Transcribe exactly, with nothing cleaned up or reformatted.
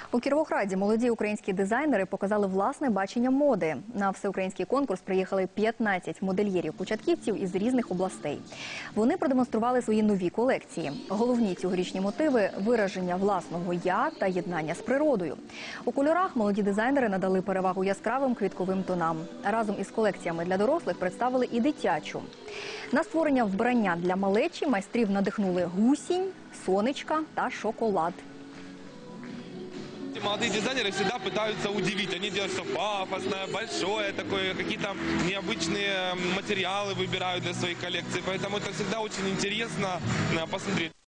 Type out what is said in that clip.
У Кіровограді молоді українські дизайнери показали власне бачення моди. На всеукраїнський конкурс приїхали п'ятнадцять модельєрів-початківців із різних областей. Вони продемонстрували свої нові колекції. Головні цьогорічні мотиви – вираження власного «я» та єднання з природою. У кольорах молоді дизайнери надали перевагу яскравим квітковим тонам. Разом із колекціями для дорослих представили і дитячу. На створення вбрання для малечі майстрів надихнули гусінь, сонечка та шоколад. Молодые дизайнеры всегда пытаются удивить. Они делают все пафосное, большое, такое, какие-то необычные материалы выбирают для своей коллекции. Поэтому это всегда очень интересно посмотреть.